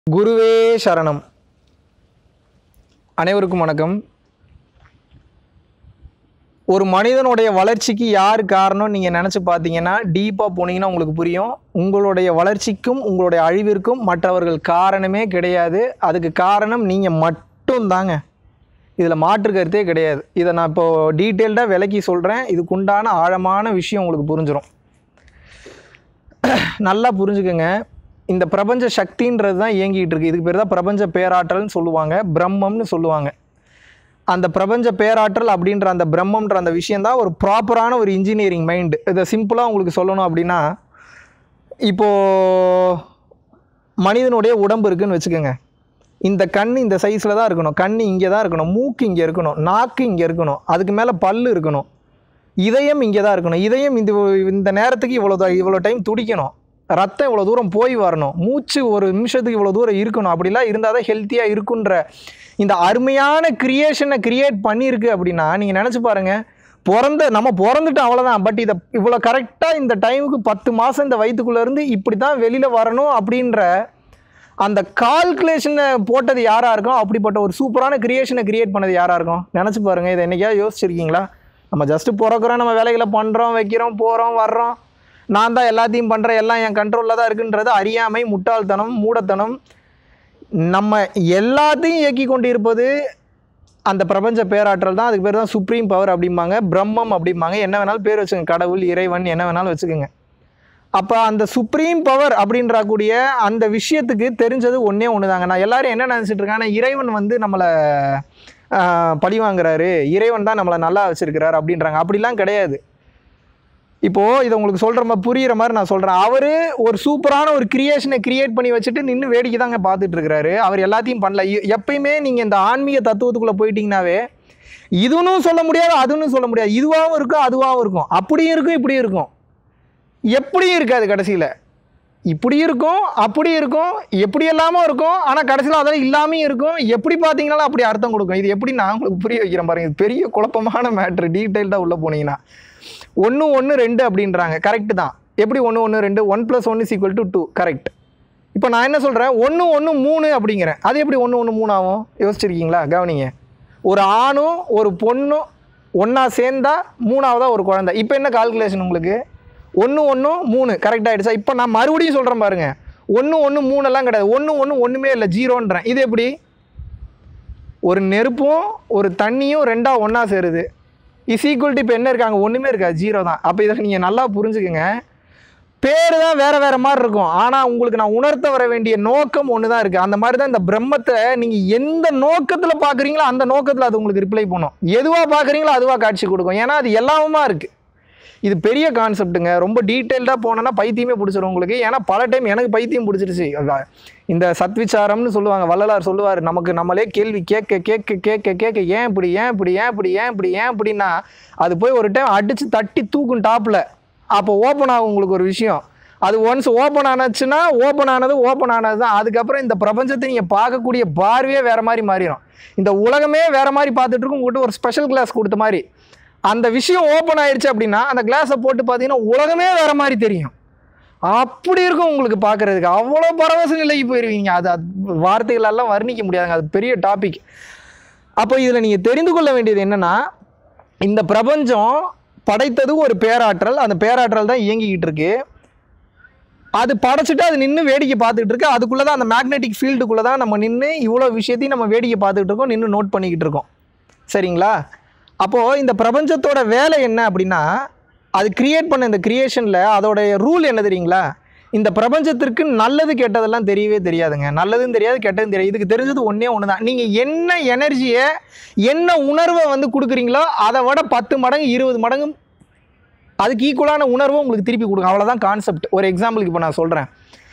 குருவே சரணம். அனைவருக்கும் வணக்கம். ஒரு மனிதனுடைய வளர்ச்சிக்கு யார் காரணம் நீங்கள் நினச்சி பார்த்தீங்கன்னா டீப்பாக போனீங்கன்னா உங்களுக்கு புரியும். உங்களுடைய வளர்ச்சிக்கும் உங்களுடைய அழிவிற்கும் மற்றவர்கள் காரணமே கிடையாது. அதுக்கு காரணம் நீங்கள் மட்டும்தாங்க. இதில் மாற்று கருத்தே கிடையாது. இதை நான் இப்போது டீட்டெயில்டாக விளக்கி சொல்கிறேன். இதுக்குண்டான ஆழமான விஷயம் உங்களுக்கு புரிஞ்சிடும். நல்லா புரிஞ்சுக்கோங்க. இந்த பிரபஞ்ச சக்தின்றது தான் இயங்கிட்டு இருக்குது. இதுக்கு பேர் தான் பிரபஞ்ச பேராற்றல்னு சொல்லுவாங்க, பிரம்மம்னு சொல்லுவாங்க. அந்த பிரபஞ்ச பேராற்றல் அப்படின்ற அந்த பிரம்மன்ற அந்த விஷயந்தான் ஒரு ப்ராப்பரான ஒரு இன்ஜினியரிங் மைண்டு. இதை சிம்பிளாக உங்களுக்கு சொல்லணும் அப்படின்னா, இப்போது மனிதனுடைய உடம்பு இருக்குதுன்னு வச்சுக்கோங்க. இந்த கண் இந்த சைஸில் தான் இருக்கணும், கண் இங்கே தான் இருக்கணும், மூக்கு இங்கே இருக்கணும், நாக்கு இங்கே இருக்கணும், அதுக்கு மேலே பல் இருக்கணும், இதயம் இங்கே தான் இருக்கணும், இதயம் இந்த நேரத்துக்கு இவ்வளோ டைம் துடிக்கணும், ரத்தம் இவ்வளோ தூரம் போய் வரணும், மூச்சு ஒரு நிமிஷத்துக்கு இவ்வளோ தூரம் இருக்கணும், அப்படிலாம் இருந்தால் தான் ஹெல்த்தியாக இருக்குன்ற இந்த அருமையான கிரியேஷனை கிரியேட் பண்ணியிருக்கு. அப்படின்னா நீங்கள் நினச்சி பாருங்கள், நம்ம பிறந்துட்டோம் அவ்வளோதான். பட் இதை இவ்வளோ கரெக்டாக இந்த டைமுக்கு 10 மாதம் இந்த வயிற்றுக்குள்ளேருந்து இப்படி தான் வெளியில் வரணும் அப்படின்ற அந்த கால்குலேஷனை போட்டது யாராக இருக்கும்? அப்படிப்பட்ட ஒரு சூப்பரான கிரியேஷனை கிரியேட் பண்ணது யாராக இருக்கும்? நினச்சி பாருங்கள். இதை என்றைக்காவது யோசிச்சிருக்கீங்களா? நம்ம ஜஸ்ட்டு பிறக்கிறோம், நம்ம வேலைகளை பண்ணுறோம், வைக்கிறோம், போகிறோம், வர்றோம், நான் தான் எல்லாத்தையும் பண்ணுறேன், எல்லாம் என் கண்ட்ரோலில் தான் இருக்குன்றது அறியாமை, முட்டாள்தனம், மூடத்தனம். நம்ம எல்லாத்தையும் இயக்கி கொண்டு இருப்பது அந்த பிரபஞ்ச பேராற்றல் தான். அதுக்கு பேர் தான் சுப்ரீம் பவர் அப்படிம்பாங்க, பிரம்மம் அப்படிம்பாங்க. என்ன வேணாலும் பேர் வச்சுக்கோங்க, கடவுள், இறைவன், என்ன வேணாலும் வச்சுக்கோங்க. அப்போ அந்த சுப்ரீம் பவர் அப்படின்றக்கூடிய அந்த விஷயத்துக்கு தெரிஞ்சது ஒன்றே ஒன்று தாங்க. நான் எல்லோரும் என்ன நினச்சிட்டு இருக்காங்க, இறைவன் வந்து நம்மளை பழி வாங்குறாரு, இறைவன் தான் நம்மளை நல்லா வச்சுருக்கிறார் அப்படின்றாங்க. அப்படிலாம் கிடையாது. இப்போது இதை உங்களுக்கு சொல்கிற மாதிரி புரிகிற மாதிரி நான் சொல்கிறேன். அவர் ஒரு சூப்பரான ஒரு கிரியேஷனை கிரியேட் பண்ணி வச்சுட்டு நின்று வேடிக்கை தாங்க பார்த்துட்ருக்கிறாரு. அவர் எல்லாத்தையும் பண்ணல. எப்பயுமே நீங்கள் இந்த ஆன்மீக தத்துவத்துக்குள்ளே போயிட்டீங்கன்னாவே இதுன்னு சொல்ல முடியாது, அதுன்னு சொல்ல முடியாது. இதுவாகவும் இருக்கும், அதுவாகவும் இருக்கும், அப்படியும் இருக்கும், இப்படியும் இருக்கும், எப்படியும் இருக்காது. கடைசியில் இப்படி இருக்கும், அப்படி இருக்கும், எப்படி எல்லாமே இருக்கும். ஆனால் கடைசியில் அதெல்லாம் இல்லாமையும் இருக்கும். எப்படி பார்த்தீங்கன்னாலும் அப்படி அர்த்தம் கொடுக்கும். இது எப்படி நான் உங்களுக்கு புரிய வைக்கிறேன் பாருங்கள். இது பெரிய குழப்பமான மேட்ரு. டீட்டெயில்டாக உள்ளே போனீங்கன்னா 1 1 2 அப்படின்றாங்க. கரெக்டு தான். எப்படி 1 1 2? 1 + 1 = 2. கரெக்ட். இப்போ நான் என்ன சொல்கிறேன், 1 1 3 அப்படிங்கிறேன். அது எப்படி 1 1 3 ஆகும்? யோசிச்சிருக்கீங்களா? கவனிங்க. ஒரு ஆணும் ஒரு பொண்ணும் ஒன்றா சேர்ந்தா 3ஆவதாக ஒரு குழந்தை. இப்போ என்ன கால்குலேஷன் உங்களுக்கு? 1 1 3 கரெக்ட் ஆகிடுச்சா? இப்போ நான் மறுபடியும் சொல்கிறேன் பாருங்கள். 1 1 3 எல்லாம் கிடையாது. 1 1 ஒன்றுமே இல்லை, 0ன்றேன். இது எப்படி? ஒரு நெருப்பும் ஒரு தண்ணியும் ரெண்டாக ஒன்றா சேருது. = இப்போ என்ன இருக்காங்க? ஒன்றுமே இருக்காது, 0 தான். அப்போ இதை நீங்கள் நல்லா புரிஞ்சுக்கங்க. பேர் தான் வேறு வேறு மாதிரி இருக்கும், ஆனால் உங்களுக்கு நான் உணர்த்த வர வேண்டிய நோக்கம் ஒன்று தான் இருக்குது. அந்த மாதிரி தான் இந்த பிரம்மத்தை நீங்கள் எந்த நோக்கத்தில் பார்க்குறீங்களோ அந்த நோக்கத்தில் அது உங்களுக்கு ரிப்ளை பண்ணும். எதுவாக பார்க்குறீங்களோ அதுவாக காட்சி கொடுக்கும். ஏன்னா அது எல்லாமே இருக்குது. இது பெரிய கான்செப்ட்டுங்க. ரொம்ப டீட்டெயில்டாக போனோன்னா பைத்தியமே பிடிச்சிடும் உங்களுக்கு. ஏன்னா பல டைம் எனக்கு பைத்தியம் பிடிச்சிருச்சு. இந்த சத்விச்சாரம்னு சொல்லுவாங்க. வள்ளலார் சொல்லுவார், நமக்கு நம்மளே கேள்வி கேட்க கேட்க கேட்க கேட்க ஏன் இப்படி, ஏன் இப்படி, ஏன் இப்படி, ஏன் இப்படி, ஏன் இப்படின்னா அது போய் ஒரு டைம் அடித்து தட்டி தூக்கும் டாப்பில். அப்போ ஓப்பன் ஆகும் உங்களுக்கு ஒரு விஷயம். அது ஒன்ஸ் ஓப்பன் ஆனாச்சுன்னா ஓப்பன் ஆனது தான். அதுக்கப்புறம் இந்த பிரபஞ்சத்தை நீங்கள் பார்க்கக்கூடிய பார்வையே வேறு மாதிரி மாறிடும். இந்த உலகமே வேறு மாதிரி பார்த்துட்டு இருக்கும். உங்கள்கிட்ட ஒரு ஸ்பெஷல் கிளாஸ் கொடுத்த மாதிரி அந்த விஷயம் ஓப்பன் ஆயிடுச்சு அப்படின்னா அந்த கிளாஸை போட்டு பார்த்தீங்கன்னா உலகமே வேறு மாதிரி தெரியும். அப்படி இருக்கும் உங்களுக்கு பார்க்குறதுக்கு. அவ்வளோ பரவச நிலைக்கு போயிருவீங்க. அது வார்த்தைகளெல்லாம் வர்ணிக்க முடியாதுங்க. அது பெரிய டாபிக். அப்போ இதில் நீங்கள் தெரிந்து கொள்ள வேண்டியது என்னென்னா, இந்த பிரபஞ்சம் படைத்தது ஒரு பேராற்றல். அந்த பேராற்றல் தான் இயங்கிக்கிட்டு இருக்கு. அது படைச்சிட்டு அது நின்று வேடிக்கை பார்த்துக்கிட்டு இருக்கு. அதுக்குள்ளே தான் அந்த மேக்னெட்டிக் ஃபீல்டுக்குள்ளே தான் நம்ம நின்று இவ்வளோ விஷயத்தையும் நம்ம வேடிக்கை பார்த்துக்கிட்டு இருக்கோம், நின்று நோட் பண்ணிக்கிட்டு இருக்கோம். சரிங்களா? அப்போது இந்த பிரபஞ்சத்தோட வேலை என்ன அப்படின்னா, அது கிரியேட் பண்ண இந்த கிரியேஷனில் அதோடைய ரூல் என்ன தெரியுங்களா? இந்த பிரபஞ்சத்திற்கு நல்லது கெட்டதெல்லாம் தெரியவே தெரியாதுங்க. நல்லதும் தெரியாது, கெட்டதும் தெரியாது. இதுக்கு தெரிஞ்சது ஒன்று தான். நீங்கள் என்ன எனர்ஜியை, என்ன உணர்வை வந்து கொடுக்குறீங்களோ அதை விட 10 மடங்கு 20 மடங்கு அதுக்கு ஈக்குவலான உணர்வை உங்களுக்கு திருப்பி கொடுங்க. அவ்வளோதான் கான்செப்ட். ஒரு எக்ஸாம்பிளுக்கு இப்போ நான் சொல்கிறேன்.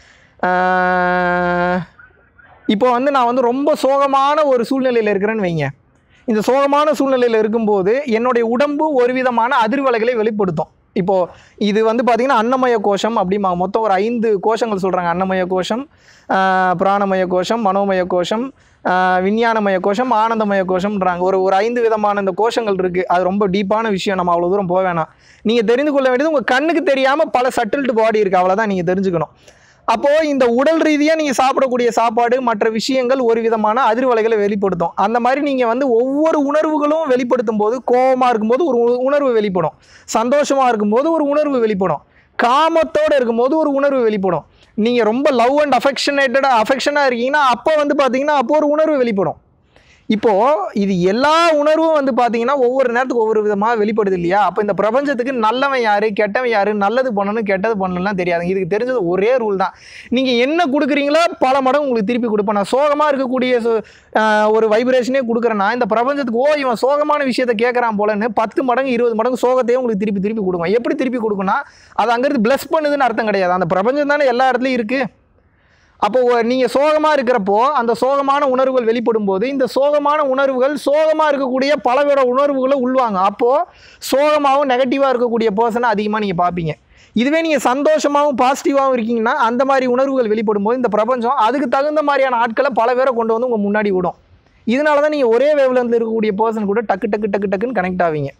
இப்போ வந்து நான் வந்து ரொம்ப சோகமான ஒரு சூழ்நிலையில் இருக்கிறேன்னு வைங்க. இந்த சோகமான சூழ்நிலையில் இருக்கும்போது என்னுடைய உடம்பு ஒரு விதமான அதிர்வலைகளை வெளிப்படுத்தும். இப்போது இது வந்து பார்த்திங்கன்னா அன்னமய கோஷம் அப்படிம்பாங்க. மொத்தம் ஒரு 5 கோஷங்கள் சொல்கிறாங்க. அன்னமய கோஷம், பிராணமய கோஷம், மனோமய கோஷம், விஞ்ஞானமய கோஷம், ஆனந்தமய கோஷம்ன்றாங்க. ஒரு 5 விதமான இந்த கோஷங்கள் இருக்குது. அது ரொம்ப டீப்பான விஷயம், நம்ம அவ்வளோ தூரம் போக வேணாம். நீங்கள் தெரிந்து கொள்ள வேண்டியது உங்கள் கண்ணுக்கு தெரியாமல் பல சட்டில்டு பாடி இருக்குது, அவ்வளோதான் நீங்கள் தெரிஞ்சுக்கணும். அப்போது இந்த உடல் ரீதியாக நீங்கள் சாப்பிடக்கூடிய சாப்பாடு மற்ற விஷயங்கள் ஒரு விதமான அதிர்வலைகளை வெளிப்படுத்தும். அந்த மாதிரி நீங்கள் வந்து ஒவ்வொரு உணர்வுகளும் வெளிப்படுத்தும் போது, கோபமாக இருக்கும்போது ஒரு உணர்வு வெளிப்படும், சந்தோஷமாக இருக்கும்போது ஒரு உணர்வு வெளிப்படும், காமத்தோடு இருக்கும்போது ஒரு உணர்வு வெளிப்படும். நீங்கள் ரொம்ப லவ் அண்ட் அஃபெக்ஷனாக இருக்கீங்கன்னா அப்போ வந்து பார்த்தீங்கன்னா அப்போ ஒரு உணர்வு வெளிப்படும். இப்போது இது எல்லா உணர்வும் வந்து பார்த்தீங்கன்னா ஒவ்வொரு நேரத்துக்கு ஒவ்வொரு விதமாக வெளிப்படுது இல்லையா? அப்போ இந்த பிரபஞ்சத்துக்கு நல்லவன் யார், கெட்டவன் யார், நல்லது பண்ணணும் கெட்டது பண்ணணும்லாம் தெரியாதுங்க. இதுக்கு தெரிஞ்சது ஒரே ரூல் தான். நீங்கள் என்ன கொடுக்குறீங்களோ பல மடங்கு உங்களுக்கு திருப்பி கொடுப்பேன். நான் சோகமாக இருக்கக்கூடிய ஒரு வைப்ரேஷனே கொடுக்குறேன்னா இந்த பிரபஞ்சத்துக்கு இவன் சோகமான விஷயத்தை கேட்குறான் போலன்னு 10 மடங்கு 20 மடங்கு சோகத்தையும் உங்களுக்கு திருப்பி கொடுக்கும். எப்படி திருப்பி கொடுக்குன்னா அது அங்கேருந்து பிளஸ் பண்ணுதுன்னு அர்த்தம் கிடையாது. அந்த பிரபஞ்சம் தானே எல்லா இடத்துலையும் இருக்குது. அப்போது நீங்கள் சோகமாக இருக்கிறப்போ அந்த சோகமான உணர்வுகள் வெளிப்படும் போது இந்த சோகமான உணர்வுகள் சோகமாக இருக்கக்கூடிய பலவித உணர்வுகளை உள்வாங்க. அப்போது சோகமாகவும் நெகட்டிவாக இருக்கக்கூடிய பர்சனை அதிகமாக நீங்கள் பார்ப்பீங்க. இதுவே நீங்கள் சந்தோஷமாகவும் பாசிட்டிவாகவும் இருக்கீங்கன்னா அந்த மாதிரி உணர்வுகள் வெளிப்படும் போது இந்த பிரபஞ்சம் அதுக்கு தகுந்த மாதிரியான ஆட்களை பல பேரை கொண்டு வந்து உங்கள் முன்னாடி விடும். இதனால தான் நீங்கள் ஒரே வேவ்லென்த்தில் இருக்கக்கூடிய பர்சன் கூட டக்குன்னு கனெக்ட் ஆவீங்க.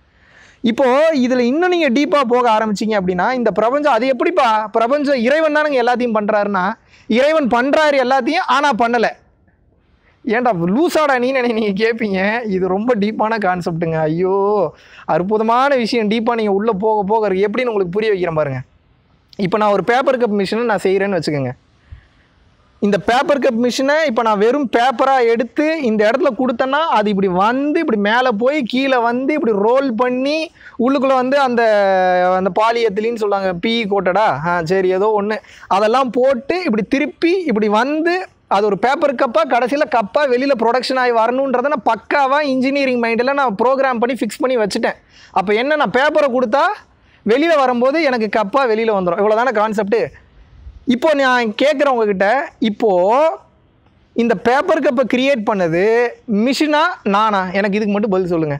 இப்போது இதில் இன்னும் நீங்கள் டீப்பாக போக ஆரம்பிச்சிங்க அப்படின்னா இந்த பிரபஞ்சம் அது எப்படிப்பா பிரபஞ்சம் இறைவன் தானுங்க எல்லாத்தையும் பண்ணுறாருன்னா இறைவன் பண்ணுறாரு எல்லாத்தையும் ஆனால் பண்ணலை. ஏன்டா லூஸாடா நீ நீங்கள் கேட்பீங்க. இது ரொம்ப டீப்பான கான்செப்ட்டுங்க. ஐயோ அற்புதமான விஷயம். டீப்பாக நீங்கள் உள்ளே போக எப்படின்னு உங்களுக்கு புரிய வைக்கிறேன் பாருங்கள். இப்போ நான் ஒரு பேப்பர் கப் மிஷினை நான் செய்கிறேன்னு வச்சுக்கோங்க. இந்த பேப்பர் கப் மிஷினை இப்போ நான் வெறும் பேப்பராக எடுத்து இந்த இடத்துல கொடுத்தேன்னா அது இப்படி வந்து இப்படி மேலே போய் கீழே வந்து இப்படி ரோல் பண்ணி உள்ளுக்குள்ளே வந்து அந்த பாலியத்திலின்னு சொல்லுவாங்க, பீ கோட்டடா, சரி ஏதோ ஒன்று, அதெல்லாம் போட்டு இப்படி திருப்பி இப்படி வந்து அது ஒரு பேப்பர் கப்பாக கடைசியில் கப்பாக வெளியில் ப்ரொடக்ஷன் ஆகி வரணுன்றதை நான் பக்காவாக இன்ஜினியரிங் மைண்டில் நான் ப்ரோக்ராம் பண்ணி ஃபிக்ஸ் பண்ணி வச்சுட்டேன். அப்போ என்ன, நான் பேப்பரை கொடுத்தா வெளியில் வரும்போது எனக்கு கப்பாக வெளியில் வந்துடும். இவ்வளோ தானே கான்செப்ட்டு. இப்போ நான் கேட்குறவங்கக்கிட்ட, இப்போது இந்த பேப்பர் கப்பை கிரியேட் பண்ணது மிஷினா நானா? எனக்கு இதுக்கு மட்டும் பதில் சொல்லுங்கள்.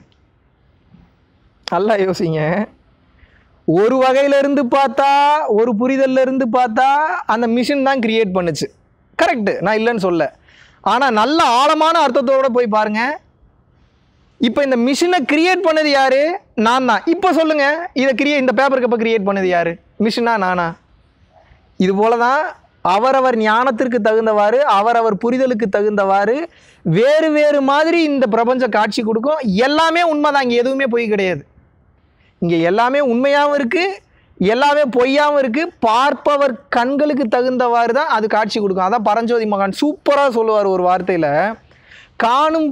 நல்லா யோசிங்க. ஒரு வகையிலேருந்து பார்த்தா ஒரு புரிதல்லேருந்து பார்த்தா அந்த மிஷின் தான் கிரியேட் பண்ணுச்சு. கரெக்டு, நான் இல்லைன்னு சொல்ல. ஆனால் நல்ல ஆழமான அர்த்தத்தோடு போய் பாருங்கள். இப்போ இந்த மிஷினை கிரியேட் பண்ணது யார்? நான் தான். இப்போ சொல்லுங்கள், இந்த பேப்பர் கப்பை கிரியேட் பண்ணது யார்? மிஷினா நானா? இது போல தான் அவரவர் ஞானத்திற்கு தகுந்தவாறு அவரவர் புரிதலுக்கு தகுந்தவாறு வேறு வேறு மாதிரி இந்த பிரபஞ்ச காட்சி கொடுக்கும். எல்லாமே உண்மை தான், இங்கே எதுவுமே பொய் கிடையாது. இங்கே எல்லாமே உண்மையாகவும் இருக்குது, எல்லாமே பொய்யாகவும் இருக்குது. பார்ப்பவர் கண்களுக்கு தகுந்தவாறு தான் அது காட்சி கொடுக்கும். அதான் பரஞ்சோதி மகான் சூப்பராக சொல்லுவார் ஒரு வார்த்தையில், காணும்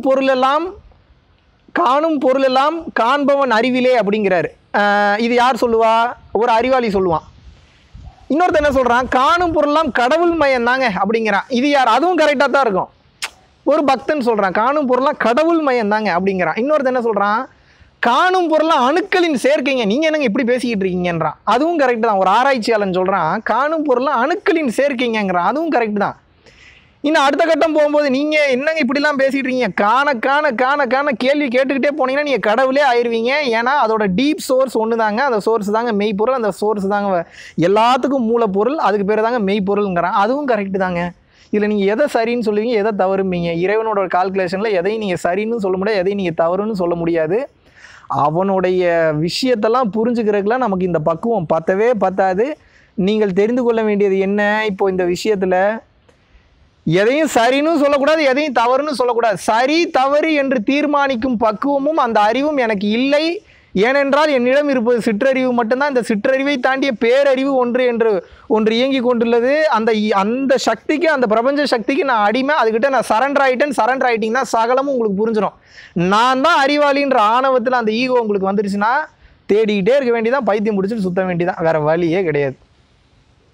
பொருளெல்லாம் காண்பவன் அறிவிலே அப்படிங்கிறாரு. இது யார் சொல்லுவா? ஒரு அறிவாளி சொல்லுவான். இன்னொருத்த என்ன சொல்கிறான், காணும் பொருள்லாம் கடவுள் மயம் தாங்க அப்படிங்கிறான். இது யார்? அதுவும் கரெக்டாக தான் இருக்கும். ஒரு பக்தன் சொல்கிறான் காணும் பொருள்லாம் கடவுள் மயம் தாங்க அப்படிங்கிறான். இன்னொருத்த என்ன சொல்கிறான், காணும் பொருள்லாம் அணுக்களின் சேர்க்கைங்க, நீங்கள் என்னங்க இப்படி பேசிக்கிட்டு இருக்கீங்கன்றான். அதுவும் கரெக்டு தான். ஒரு ஆராய்ச்சியாளன் சொல்கிறான் காணும் பொருள்லாம் அணுக்களின் சேர்க்கைங்கிறான். அதுவும் கரெக்டு தான். இன்னும் அடுத்த கட்டம் போகும்போது நீங்கள் என்னங்க இப்படிலாம் பேசிகிட்டு இருக்கீங்க, காண கேள்வி கேட்டுக்கிட்டே போனீங்கன்னா நீங்கள் கடவுளே ஆயிடுவீங்க. ஏன்னா அதோட டீப் சோர்ஸ் ஒன்று தாங்க, அந்த சோர்ஸ் தாங்க மெய்ப்பொருள், அந்த சோர்ஸ் தாங்க எல்லாத்துக்கும் மூலப்பொருள், அதுக்கு பேர் தாங்க மெய்ப்பொருள்ங்கிறான். அதுவும் கரெக்டு தாங்க. இதில் நீங்கள் எதை சரின்னு சொல்லுவீங்க, எதை தவறும்பீங்க? இறைவனோட கால்குலேஷனில் எதையும் நீங்கள் சரின்னு சொல்ல முடியாது, எதையும் நீங்கள் தவறுன்னு சொல்ல முடியாது. அவனுடைய விஷயத்தெல்லாம் புரிஞ்சுக்கிறதுக்குலாம் நமக்கு இந்த பக்குவம் பத்தாது. நீங்கள் தெரிந்து கொள்ள வேண்டியது என்ன, இப்போ இந்த விஷயத்தில் எதையும் சரின்னு சொல்லக்கூடாது, எதையும் தவறுன்னு சொல்லக்கூடாது. சரி தவறு என்று தீர்மானிக்கும் பக்குவமும் அந்த அறிவும் எனக்கு இல்லை. ஏனென்றால் என்னிடம் இருப்பது சிற்றறிவு மட்டும்தான். இந்த சிற்றறிவை தாண்டிய பேரறிவு ஒன்று இயங்கி கொண்டுள்ளது. அந்த சக்திக்கு, அந்த பிரபஞ்ச சக்திக்கு நான் அடிமை. அதுக்கிட்ட நான் சரண்டர் ஆகிட்டிங்கன்னா சகலமும் உங்களுக்கு புரிஞ்சிடும். நான் தான் அறிவாளின்ற ஆணவத்தில் அந்த ஈகோ உங்களுக்கு வந்துருச்சுன்னா தேடிக்கிட்டே இருக்க வேண்டியதான், பைத்தியம் பிடிச்சிட்டு சுத்த வேண்டியதான், வேறு வழியே கிடையாது.